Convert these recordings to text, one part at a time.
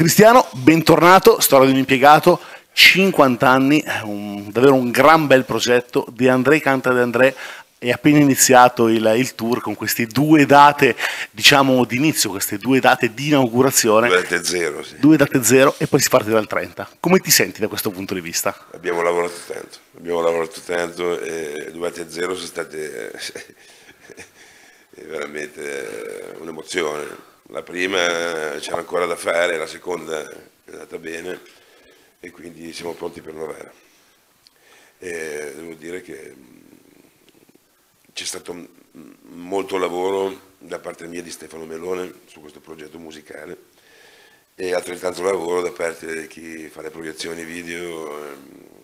Cristiano, bentornato, storia di un impiegato, 50 anni, davvero un gran bel progetto. De André canta De André, è appena iniziato il tour con queste due date, diciamo, d'inizio, queste due date di inaugurazione. Due date zero, sì. Due date zero e poi si parte dal 30. Come ti senti da questo punto di vista? Abbiamo lavorato tanto e due date zero sono state veramente un'emozione. La prima c'era ancora da fare, la seconda è andata bene e quindi siamo pronti per Novara. E devo dire che c'è stato molto lavoro da parte mia, di Stefano Melone, su questo progetto musicale, e altrettanto lavoro da parte di chi fa le proiezioni video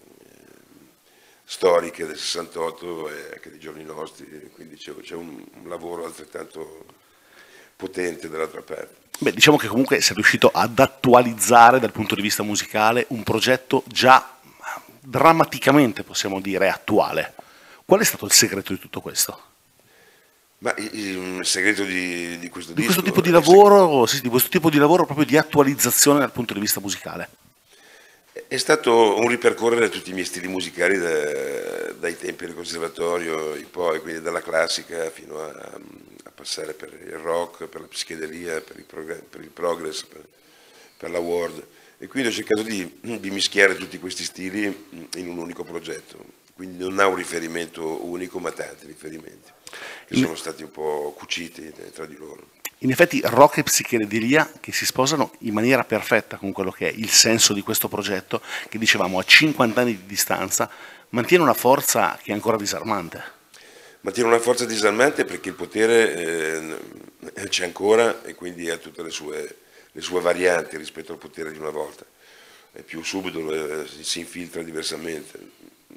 storiche del 68 e anche dei giorni nostri, quindi c'è un lavoro altrettanto potente dall'altra parte. Beh, diciamo che comunque sei riuscito ad attualizzare dal punto di vista musicale un progetto già drammaticamente, possiamo dire, attuale. Qual è stato il segreto di tutto questo? Ma il segreto di questo disco? Questo tipo di lavoro, sì, di questo tipo di lavoro proprio di attualizzazione dal punto di vista musicale. È stato un ripercorrere tutti i miei stili musicali dai tempi del conservatorio in poi, quindi dalla classica fino a passare per il rock, per la psichedelia, per il progress, per la world. E quindi ho cercato di mischiare tutti questi stili in un unico progetto. Quindi non ha un riferimento unico, ma tanti riferimenti che sono stati un po' cuciti tra di loro. In effetti rock e psichedelia che si sposano in maniera perfetta con quello che è il senso di questo progetto, che dicevamo a 50 anni di distanza mantiene una forza che è ancora disarmante. Mantiene una forza disarmante perché il potere c'è ancora e quindi ha tutte le sue varianti rispetto al potere di una volta. È più subito, si infiltra diversamente.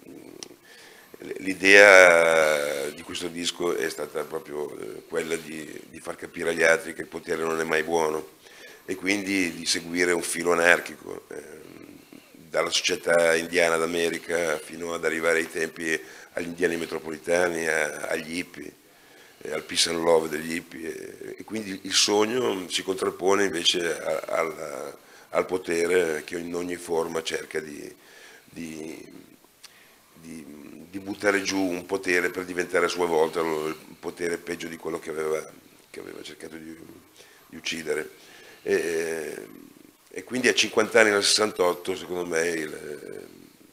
L'idea di questo disco è stata proprio quella di far capire agli altri che il potere non è mai buono e quindi di seguire un filo anarchico, dalla società indiana d'America fino ad arrivare ai tempi agli indiani metropolitani, agli hippie, al peace and love degli hippie, e quindi il sogno si contrappone invece al potere che in ogni forma cerca di buttare giù un potere per diventare a sua volta il potere peggio di quello che aveva cercato di uccidere. E quindi a 50 anni nel 68 secondo me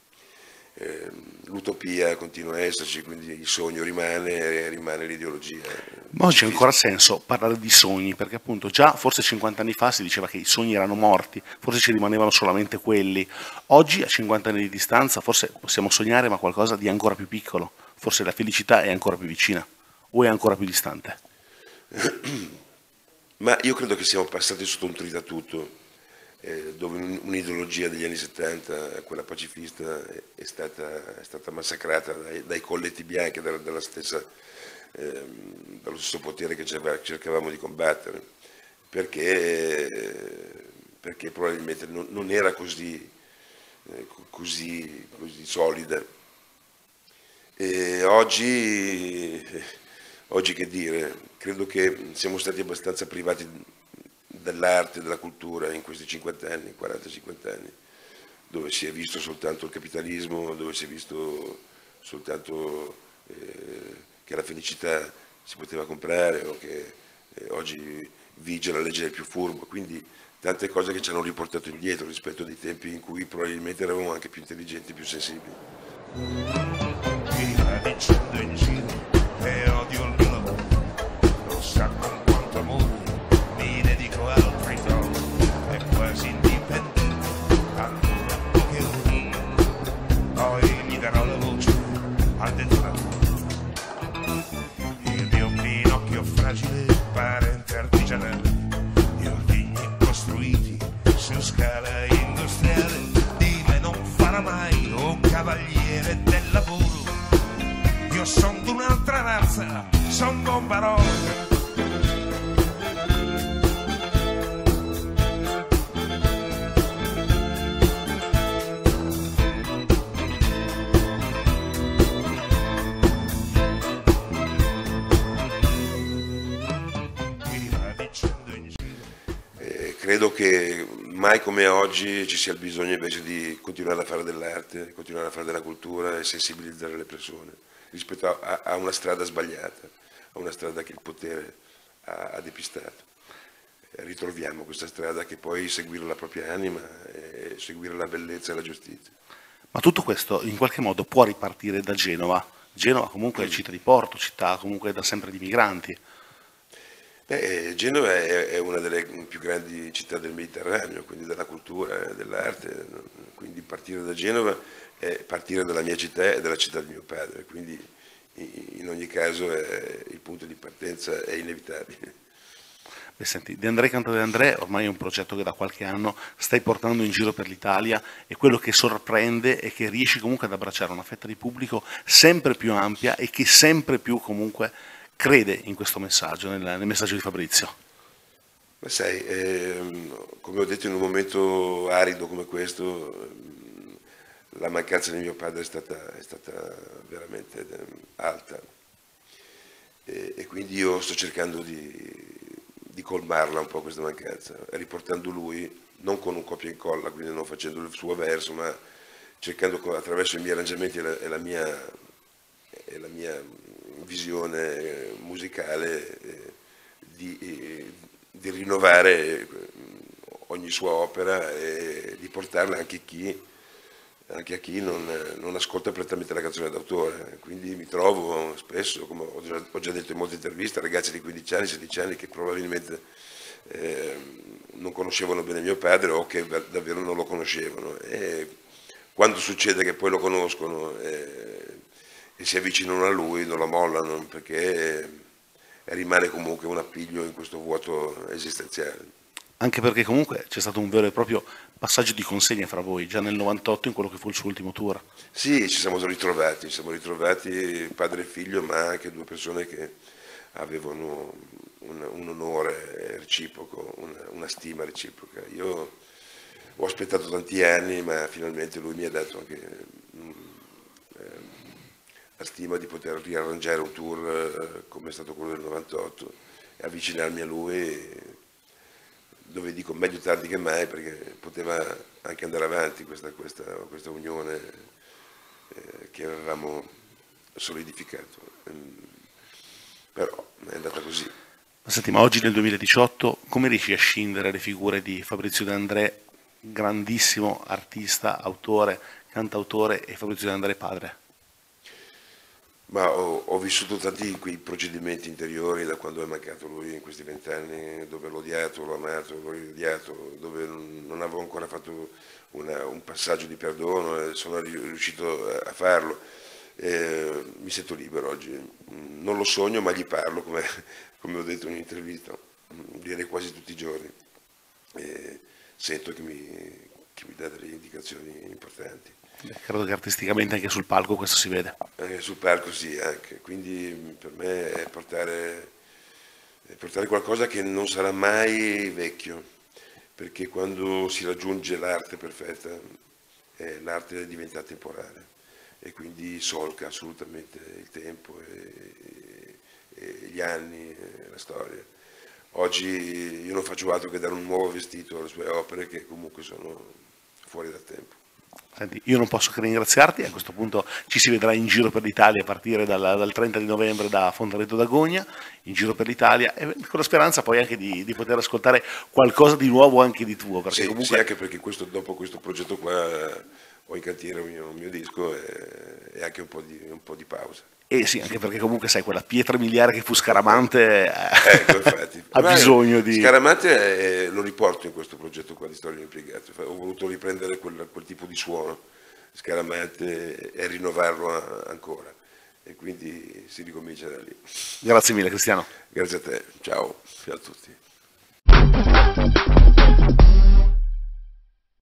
l'utopia continua a esserci, quindi il sogno rimane l'ideologia. Ma oggi ha ancora senso parlare di sogni, perché appunto già forse 50 anni fa si diceva che i sogni erano morti, forse ci rimanevano solamente quelli. Oggi a 50 anni di distanza forse possiamo sognare ma qualcosa di ancora più piccolo, forse la felicità è ancora più vicina o è ancora più distante. Ma io credo che siamo passati sotto un tritatutto, dove un'ideologia degli anni 70, quella pacifista, è stata massacrata dai colletti bianchi, dallo stesso potere che cercavamo di combattere, perché probabilmente non era così solida. E oggi che dire, credo che siamo stati abbastanza privati dell'arte, della cultura in questi 50 anni, 40-50 anni, dove si è visto soltanto il capitalismo, dove si è visto soltanto che la felicità si poteva comprare o che oggi vige la legge del più furbo, quindi tante cose che ci hanno riportato indietro rispetto a dei tempi in cui probabilmente eravamo anche più intelligenti, più sensibili. Dicendo in giro e odio il mio lavoro, lo sa con quanto amore mi dedico al trito, è quasi indipendente, allora che ora poi gli darò la voce al detonatore. Il mio Pinocchio fragile, parente artigianale, gli ordigni costruiti su scala industriale, di me non farà mai un cavaliere del lavoro. Io son d'un'altra razza, son Don Barone. Credo che mai come oggi ci sia il bisogno invece di continuare a fare dell'arte, continuare a fare della cultura e sensibilizzare le persone rispetto a una strada sbagliata, a una strada che il potere ha depistato. Ritroviamo questa strada che poi seguire la propria anima e seguire la bellezza e la giustizia. Ma tutto questo in qualche modo può ripartire da Genova. Genova comunque è città di porto, città comunque da sempre di migranti. Genova è una delle più grandi città del Mediterraneo, quindi della cultura, dell'arte, quindi partire da Genova è partire dalla mia città e dalla città di mio padre, quindi in ogni caso il punto di partenza è inevitabile. Beh, senti, De André Canta De André ormai è un progetto che da qualche anno stai portando in giro per l'Italia e quello che sorprende è che riesci comunque ad abbracciare una fetta di pubblico sempre più ampia e che sempre più comunque crede in questo messaggio, nel messaggio di Fabrizio. Ma sai, come ho detto, in un momento arido come questo, la mancanza di mio padre è stata veramente alta e quindi io sto cercando di colmarla un po' questa mancanza, riportando lui, non con un copia e incolla, quindi non facendo il suo verso, ma cercando attraverso i miei arrangiamenti e la mia visione musicale di rinnovare ogni sua opera e di portarla anche a chi non ascolta prettamente la canzone d'autore. Quindi mi trovo spesso, come ho già detto in molte interviste, ragazzi di 15 anni, 16 anni che probabilmente non conoscevano bene mio padre o che davvero non lo conoscevano. E quando succede che poi lo conoscono e si avvicinano a lui, non lo mollano, perché rimane comunque un appiglio in questo vuoto esistenziale. Anche perché comunque c'è stato un vero e proprio passaggio di consegna fra voi, già nel 98 in quello che fu il suo ultimo tour. Sì, ci siamo ritrovati padre e figlio, ma anche due persone che avevano un onore reciproco, una stima reciproca. Io ho aspettato tanti anni, ma finalmente lui mi ha dato anche la stima di poter riarrangiare un tour come è stato quello del 98 e avvicinarmi a lui, dove dico meglio tardi che mai, perché poteva anche andare avanti questa unione che avevamo solidificato, però è andata così. Ma senti, ma oggi nel 2018 come riesci a scindere le figure di Fabrizio De André, grandissimo artista, autore, cantautore, e Fabrizio De André padre? Ma ho vissuto tanti quei procedimenti interiori da quando è mancato lui in questi 20 anni, dove l'ho odiato, l'ho amato, l'ho odiato, dove non avevo ancora fatto un passaggio di perdono e sono riuscito a farlo. Mi sento libero oggi, non lo sogno ma gli parlo, come ho detto in un'intervista, direi quasi tutti i giorni. Sento che mi dà delle indicazioni importanti. Credo che artisticamente anche sul palco questo si vede. Sul palco sì, anche. Quindi per me è portare qualcosa che non sarà mai vecchio, perché quando si raggiunge l'arte perfetta, l'arte diventa temporale e quindi solca assolutamente il tempo e gli anni, la storia. Oggi io non faccio altro che dare un nuovo vestito alle sue opere che comunque sono fuori dal tempo. Senti, io non posso che ringraziarti, a questo punto ci si vedrà in giro per l'Italia a partire dal 30 di novembre da Fontaneto d'Agogna, in giro per l'Italia, e con la speranza poi anche di poter ascoltare qualcosa di nuovo anche di tuo. Perché sì, comunque... sì, anche perché dopo questo progetto qua ho in cantiere un mio disco e anche un po' di pausa. E sì, anche perché comunque sai, quella pietra miliare che fu Scaramante infatti. ha bisogno di... Scaramante lo riporto in questo progetto qua di Storia Impiegata, ho voluto riprendere quel tipo di suono, Scaramante, e rinnovarlo ancora, e quindi si ricomincia da lì. Grazie mille Cristiano. Grazie a te, ciao a tutti.